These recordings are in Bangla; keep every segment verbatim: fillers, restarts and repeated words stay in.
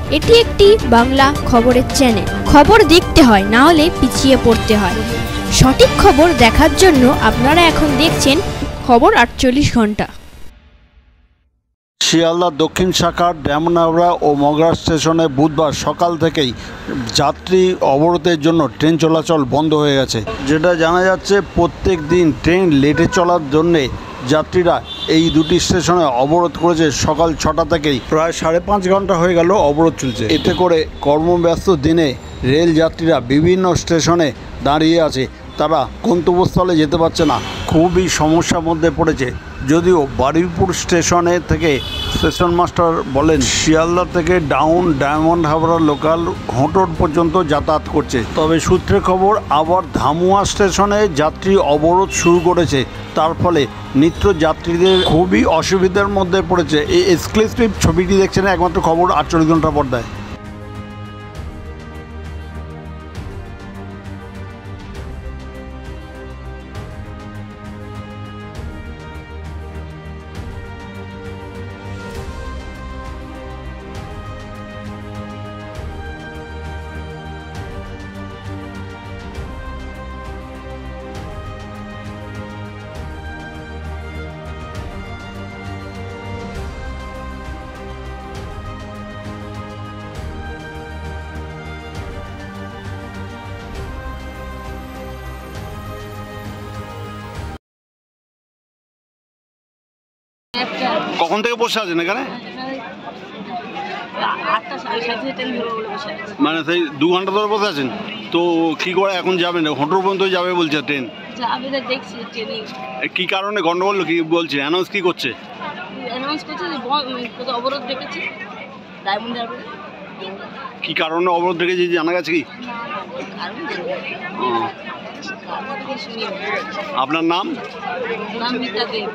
এটি একটি বাংলা খবরের চ্যানেল। খবর দেখতে হয়, না হলে পিছিয়ে পড়তে হয়। সঠিক খবর দেখার জন্য আপনারা এখন দেখছেন খবর আটচল্লিশ ঘন্টা। শিয়ালদা দক্ষিণ শাখার ড্যামনাবড়া ও মগরা স্টেশনে বুধবার সকাল থেকেই যাত্রী অবরোধের জন্য ট্রেন চলাচল বন্ধ হয়ে গেছে। যেটা জানা যাচ্ছে, প্রত্যেক দিন ট্রেন লেটে চলার জন্যে যাত্রীরা এই দুটি স্টেশনে অবরোধ করেছে। সকাল ছটা থেকেই প্রায় সাড়ে পাঁচ ঘন্টা হয়ে গেল অবরোধ চলছে। এতে করে কর্মব্যস্ত দিনে রেল যাত্রীরা বিভিন্ন স্টেশনে দাঁড়িয়ে আছে, তারা গন্তব্যস্থলে যেতে পারছে না, খুবই সমস্যার মধ্যে পড়েছে। যদিও বারুইপুর স্টেশনে থেকে স্টেশন মাস্টার বলেন শিয়ালদা থেকে ডাউন ডায়মন্ড হারবার লোকাল ঘোঁটর পর্যন্ত যাতায়াত করছে। তবে সূত্রে খবর আবার ধামুয়া স্টেশনে যাত্রী অবরোধ শুরু করেছে, তার ফলে নিত্য যাত্রীদের খুবই অসুবিধার মধ্যে পড়েছে। এই এক্সক্লুসিভ ছবিটি দেখছেন একমাত্র খবর আটচল্লিশ ঘন্টা পর্দায়। কখন থেকে বসে আছেন এখানে? মানে সেই দু ঘন্টা ধরে বসে আছেন তো? কি করে এখন যাবেন? হোটেল পর্যন্ত যাবে বলছে ট্রেন। কি কারণে গন্ডগোল কি বলছে? অ্যানাউন্স কি করছে? কি কারণে অবরোধ রেখেছে জানা গেছে কি? আপনার নাম? মিতা দেব।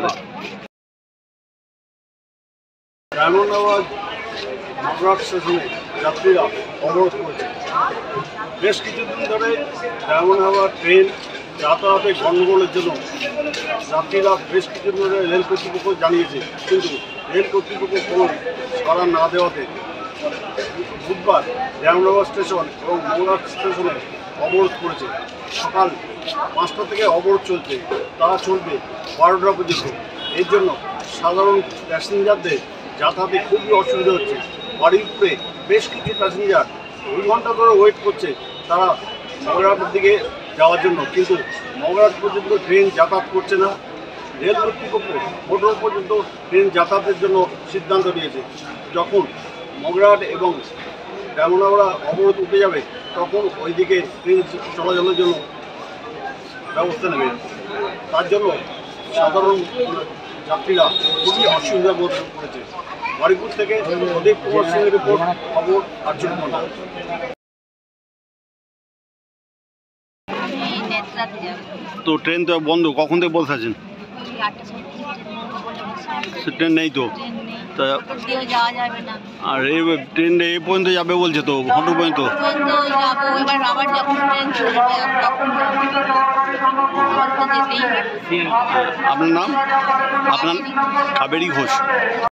ডায়মন্ডাবাদ মগরা স্টেশনে যাত্রীরা অবরোধ করেছে। বেশ কিছুদিন ধরে ডায়মন্ডাবাদ ট্রেন যাতায়াতে গণ্ডগোলের জন্য যাত্রীরা বেশ কিছুদিন ধরে রেল কর্তৃপক্ষ জানিয়েছে, কিন্তু রেল কর্তৃপক্ষ কোনো সাড়া না দেওয়াতে বুধবার ডায়মন্ডাবাদ স্টেশন এবং মগরা স্টেশনে অবরোধ করেছে। সকাল পাঁচটা থেকে অবরোধ চলছে, তারা চলবে বারোটা পর্যন্ত। এর জন্য সাধারণ প্যাসেঞ্জারদের যাতায়াতে খুবই অসুবিধা হচ্ছে। বারুইপুরে বেশ কিছু প্যাসেঞ্জার দুই ঘন্টা ধরে ওয়েট করছে তারা মগরার দিকে যাওয়ার জন্য, কিন্তু মগরার পর্যন্ত ট্রেন যাতায়াত করছে না। রেল কর্তৃপক্ষ মোটর পর্যন্ত ট্রেন যাতায়াতের জন্য সিদ্ধান্ত নিয়েছে। যখন মগরাট এবং ডায়মন্ডাবড়া অবরোধ উঠে যাবে তখন ওইদিকে ট্রেন চলাচলের জন্য ব্যবস্থা নেবে। তার জন্য সাধারণ যাত্রীরা খুবই অসুবিধার মধ্যে পড়েছে। বারুইপুর থেকে প্রদীপ কুমার সিংয়ের রিপোর্ট, খবর আটচল্লিশ ঘন্টা। তো ট্রেন তো বন্ধ, কখন থেকে বসে আছেন? ট্রেন নেই তো? আর এই ট্রেন এই পর্যন্ত যাবে বলছে তো, ঘন্টা পর্যন্ত। আপনার নাম? আপনার কাবেরী ঘোষ।